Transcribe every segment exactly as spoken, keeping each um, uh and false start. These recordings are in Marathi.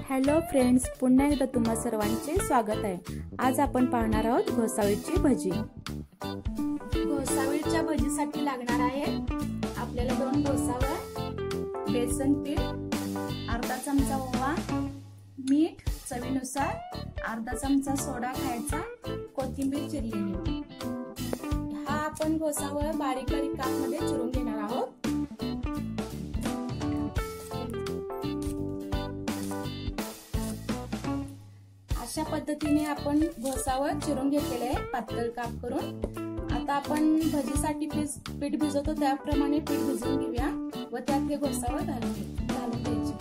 हॅलो फ्रेंड्स, पुन्हा एकदा तुम्हा सर्वांचे स्वागत आहे। आज आपण पाहणार आहोत घोसावळीची भजी। घोसावळीच्या भजीसाठी लागणार आहे आपल्याला दोन घोसावळ, बेसन पीठ, अर्धा चमचा ओवा, मीठ चवीनुसार, अर्धा चमचा सोडा खायचा, कोथिंबीर चिरलेली। हा आपण घोसावळ बारीक बारीक काप मध्ये चिरून घेणार आहोत। अशा पद्धतीने आपण घोसावळ चिरून घेतलेले आहे पातळ काप करून। आता आपण भजीसाठी पीठ भिजवतो त्याप्रमाणे पीठ भिजवून घेऊया व त्यात हे घोसावळ घालून घालून द्यायचे।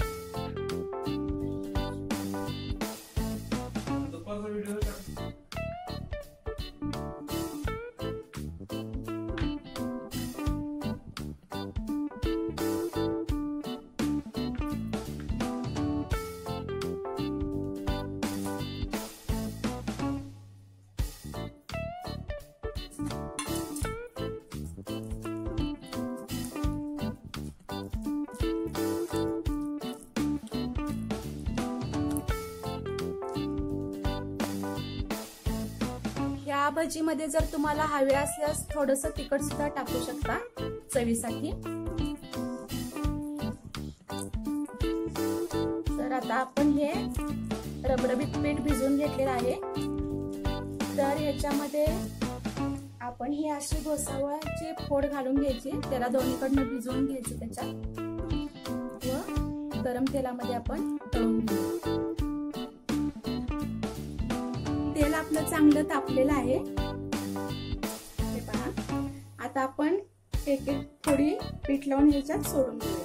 या भजी मध्ये जर तुम्हाला हवे असल्यास थोडस तिखट सुद्धा टाकू शकता चवीसाठी। तर आता आपण हे रबरबीत पीठ भिजवून घेतलेलं आहे। तर ह्याच्यामध्ये आपण हे अशी घोसावळाची फोड घालून घ्यायची, त्याला दोन्हीकडनं भिजवून घ्यायचे त्याच्यात व गरम तेलामध्ये आपण तळून घेऊ। तेल आपलं चांगलं तापलेलं आहे हे पहा। आता आपण एक एक थोडी पीठ लावून ह्याच्यात सोडून घेऊया।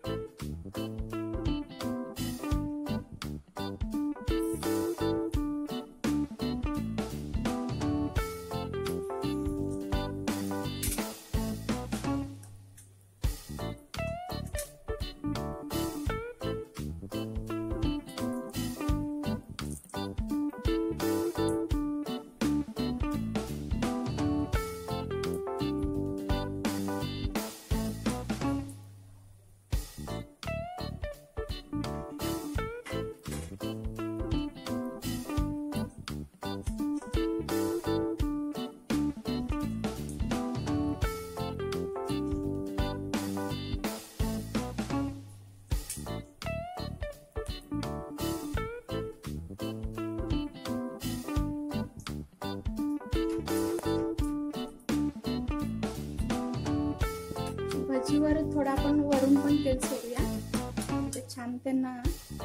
भजीवर थोडा आपण वरून पण तेल सोडूया म्हणजे छान त्यांना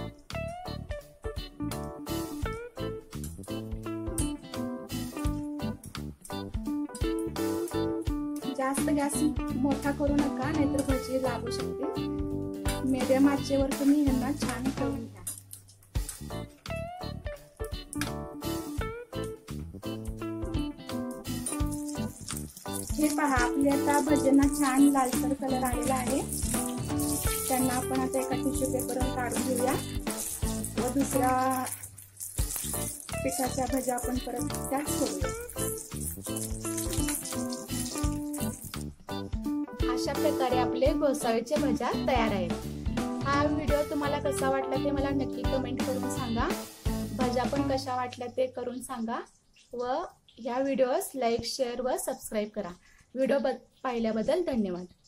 जास्त गॅस मोठा करू नका, नाहीतर भजी लागू शकते। मीडियम आचेवर तुम्ही ह्यांना छान तळून घ्या। हे पहा, आपले आता भज्यांना छान लालसर कलर आलेला आहे। त्यांना आपण आता एका टिश्यू पेपरवर काढून घेऊया व दुसऱ्या पिठाच्या भज्या आपण परत त्यात सोडूया। अशा प्रकारे आपले घोसावळीचे भज्या तयार आहेत। हा व्हिडिओ तुम्हाला कसा वाटला ते मला नक्की कमेंट करून सांगा। भज्या पण कशा वाटल्या ते करून सांगा व ह्या व्हिडिओस लाईक, शेअर व सबस्क्राईब करा। व्हिडिओ पाहिल्याबद्दल धन्यवाद।